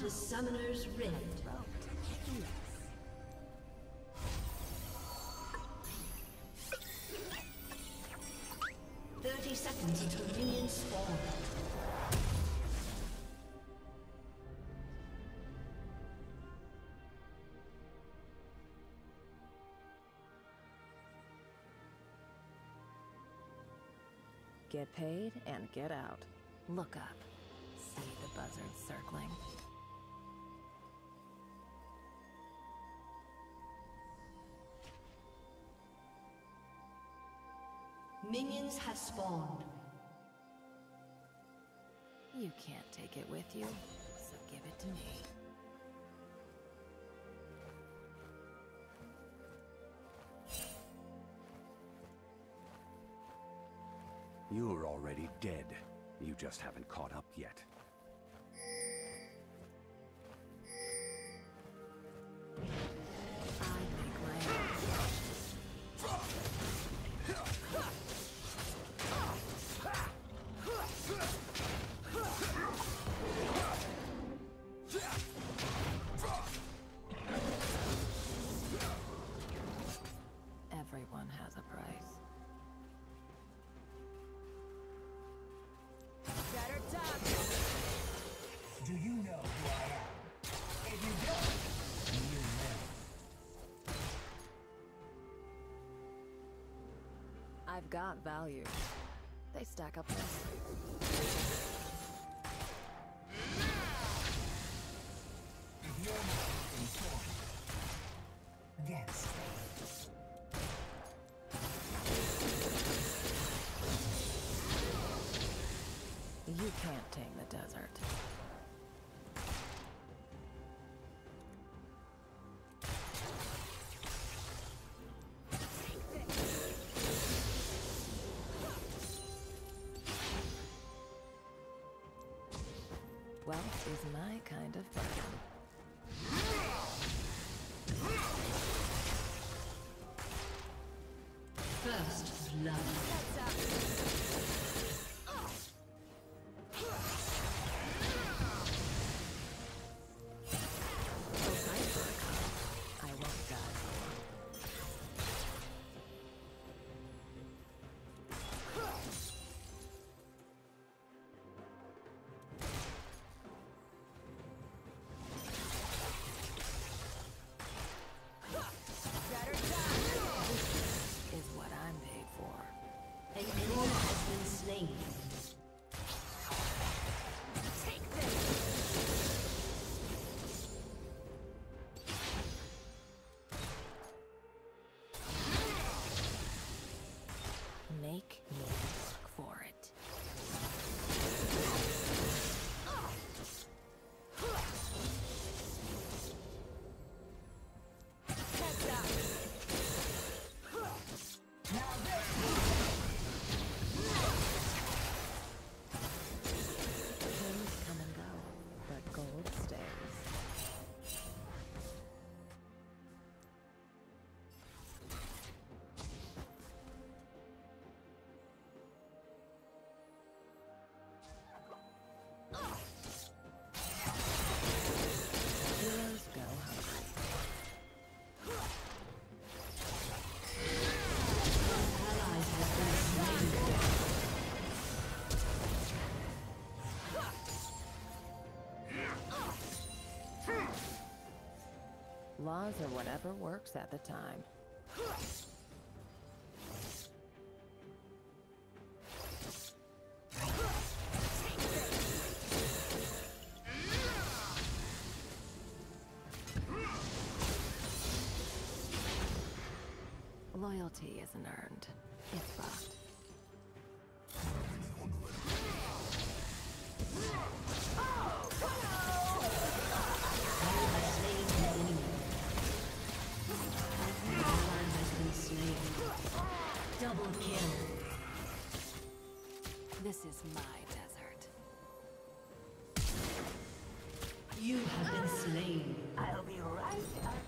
to Summoner's Rift. 30 seconds until minions spawn. Get paid and get out. Look up. See the buzzards circling. Minions have spawned. You can't take it with you, so give it to me. You're already dead. You just haven't caught up yet. I make my own. Everyone has a price. Do you know who I am? If you don't, you will. I've got value. They stack up nicely. If you're not informed, yes. You can't tame the desert. Wealth is my kind of bargain. First blood. I won't die. Is what I'm paid for. An enemy has been slain. Take this! Make me work for it. Things come and go, but gold stays. Heroes go hungry. Allies have been slain. Laws are whatever works at the time. Loyalty isn't earned. It's bought. Double kill. This is my desert. You have been slain. I'll be right back.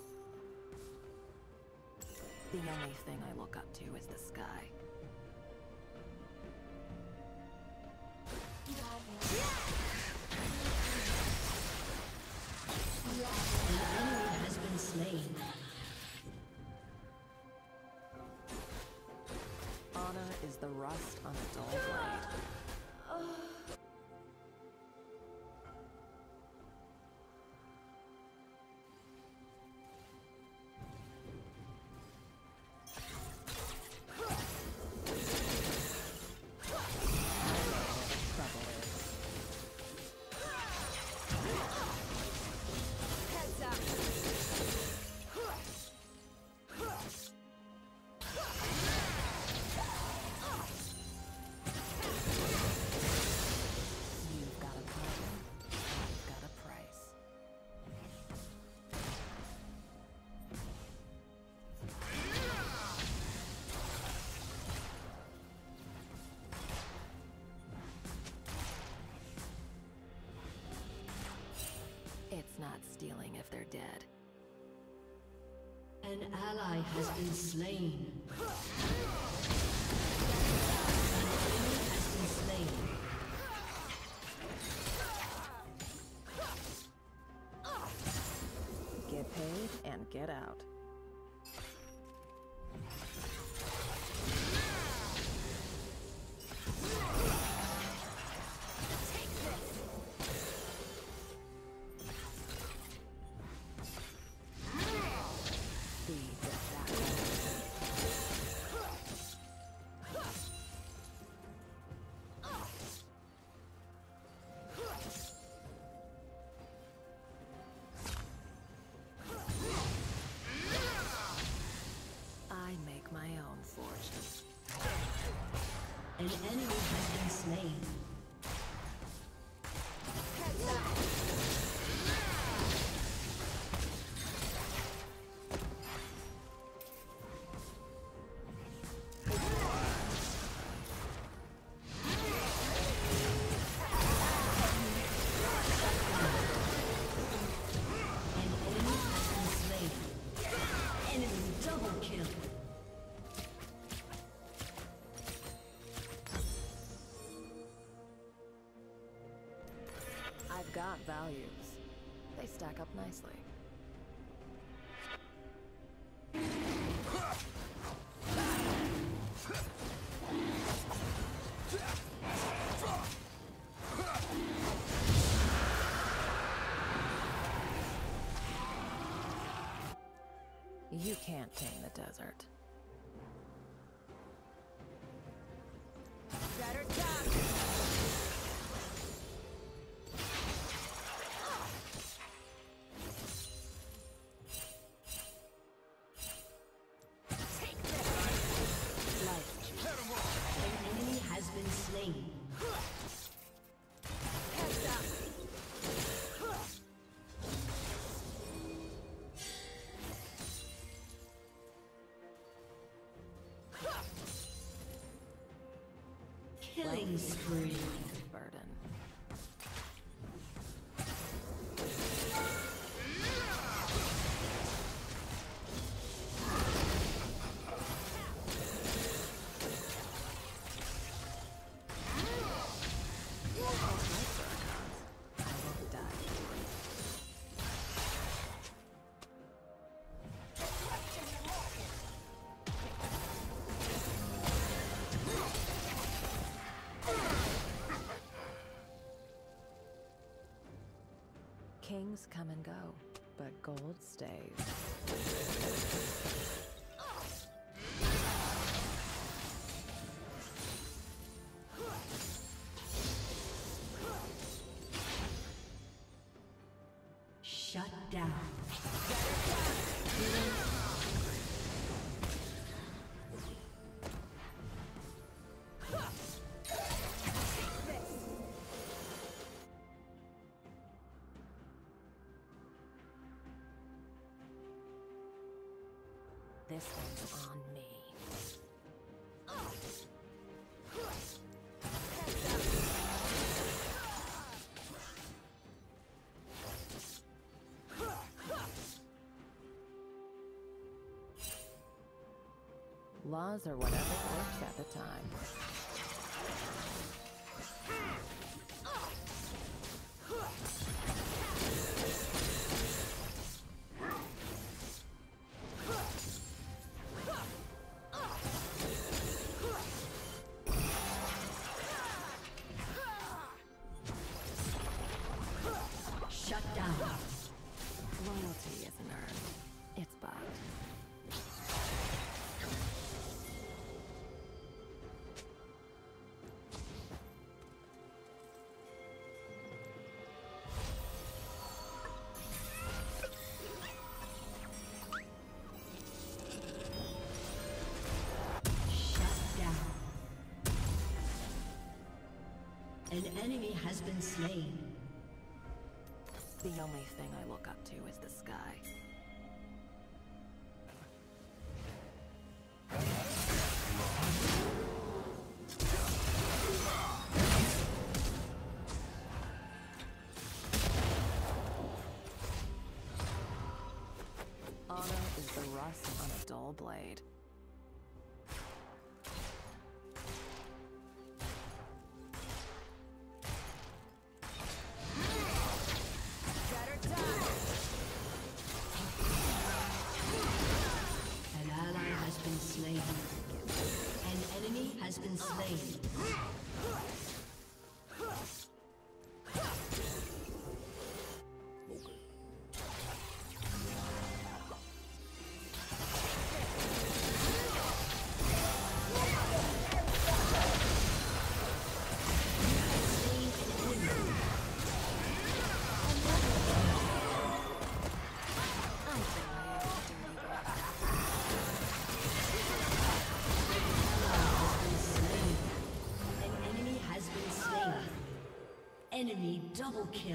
The only thing I look up to is the sky. not stealing if they're dead. An ally has been slain. An enemy has been slain. Get paid and get out. An enemy has been slain. I've got values. They stack up nicely. You can't tame the desert. Better duck! Killing spree. Burden. Kings come and go, but gold stays. Shut down. This one's on me. Laws are whatever works at the time. Shut down. Loyalty isn't earned. It's bought. Shut down. An enemy has been slain. The only thing I look up to is the sky. dull blade. An ally has been slain. An enemy has been slain. Enemy double kill.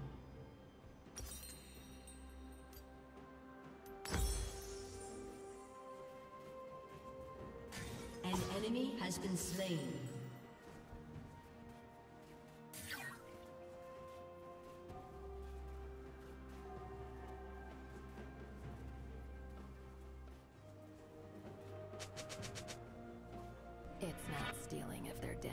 An enemy has been slain. It's not stealing if they're dead.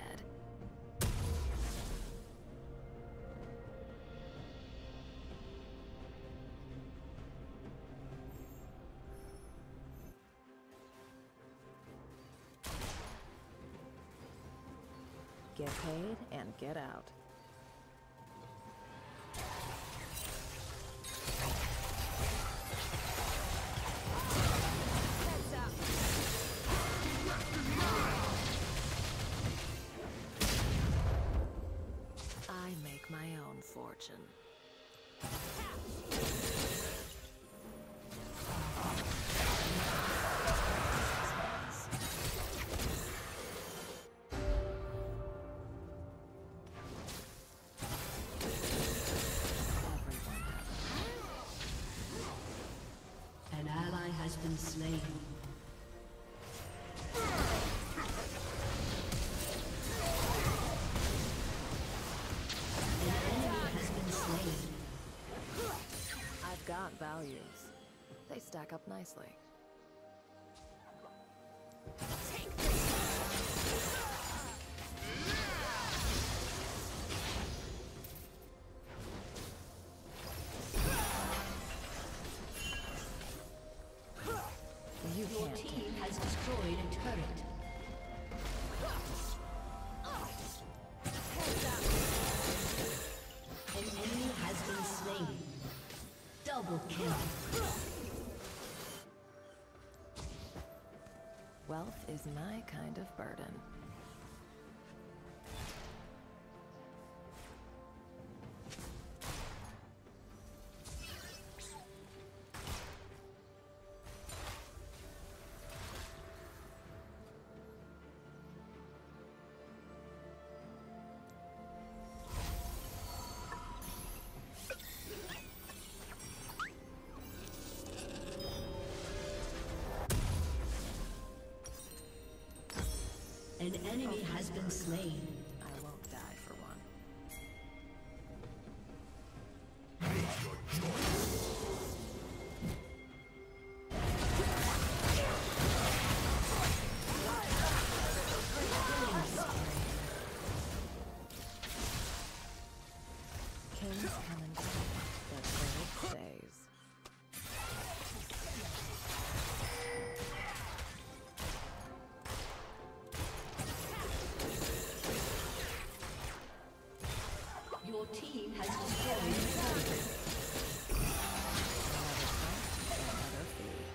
Get paid and get out. I make my own fortune. An ally has been slain. An enemy has been slain. I've got values. They stack up nicely. You Your can't team has destroyed a turret. An enemy has been slain. Double kill. Wealth is my kind of burden. An enemy has been slain. I won't die for one. Kings come and go, but gold stays. Your team has destroyed a turret. Another fee.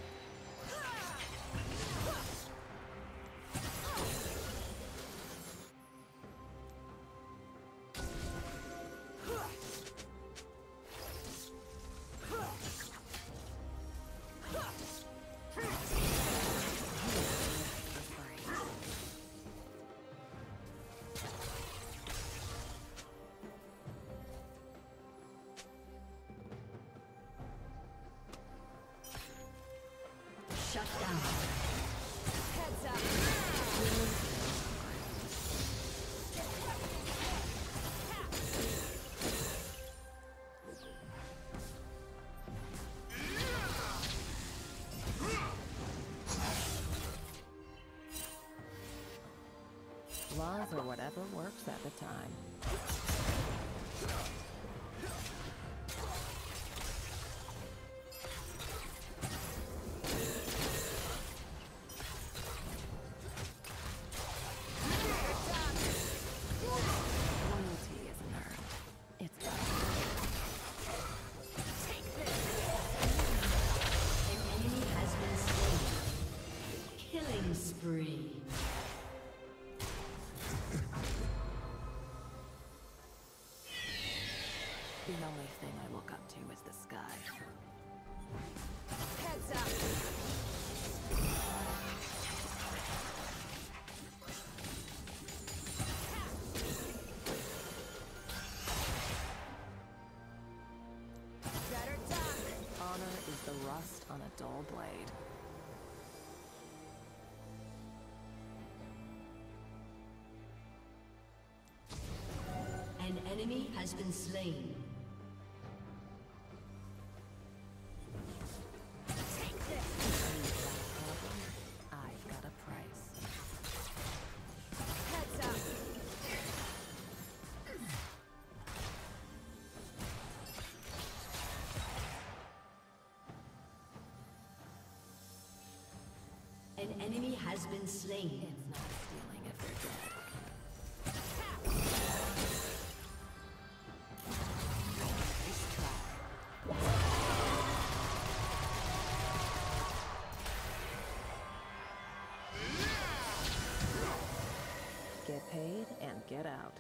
or whatever works at the time. Loyalty isn't earned. It's An enemy has been slain. Killing spree. the only thing I look up to is the sky. Heads up! Better duck! Honor is the rust on a dull blade. An enemy has been slain. Take this! You've got a problem, I've got a price. Heads up! An enemy has been slain. It's not stealing if they're dead. Get paid and get out.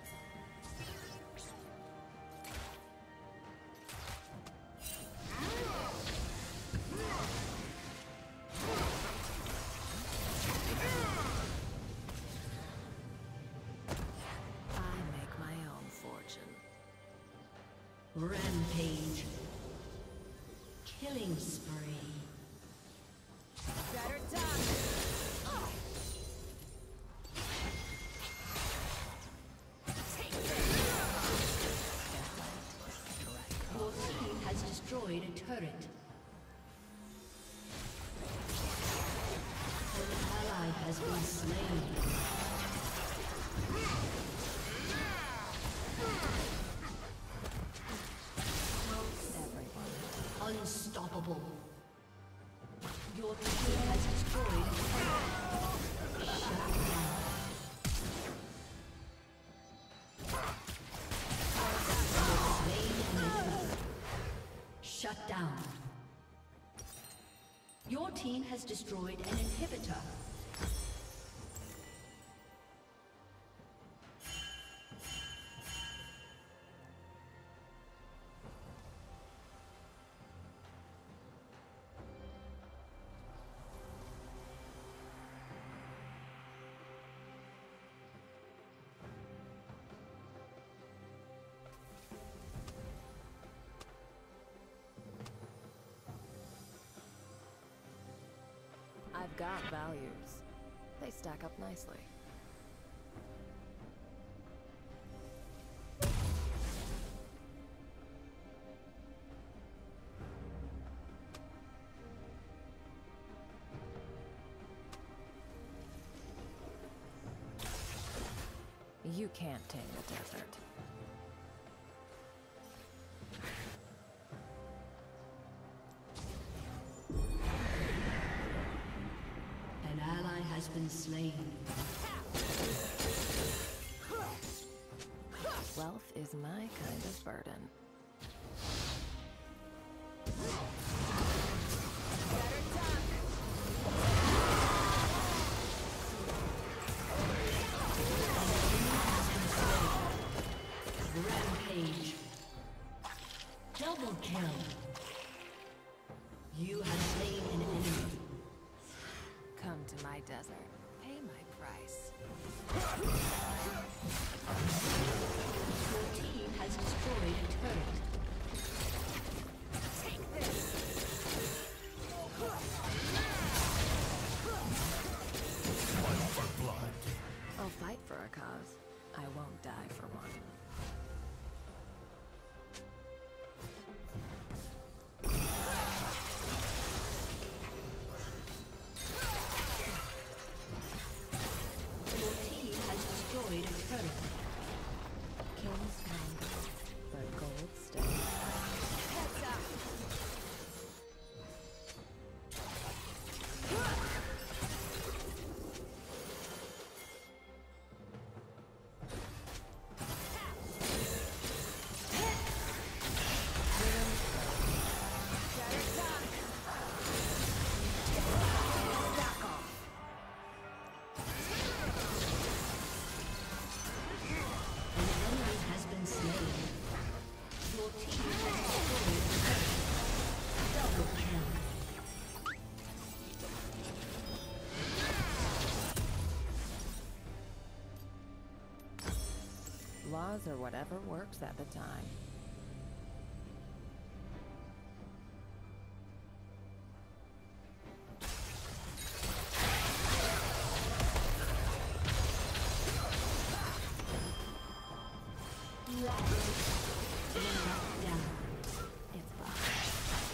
I make my own fortune. Rampage. Killing spree. Better duck! Take this! Your team has destroyed a turret. An ally has been slain. Everyone. Unstoppable. Your team has destroyed a turret. Shut down. Slain an enemy. Shut down. Your team has destroyed an inhibitor. I've got values. They stack up nicely. You can't tame the desert. An ally has been slain. Wealth is my kind of burden. Better duck! Rampage. Double kill. You have slain an enemy. Come to my desert. Pay my price. Your team has destroyed a turret. Take this! I'll fight for a cause. I won't die for one. Your team has destroyed or whatever works at the time. Down. It's fine.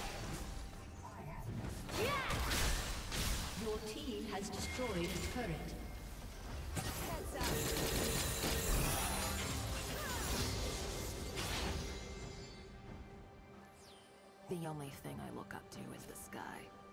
Your team has destroyed a turret. Heads up. The only thing I look up to is the sky.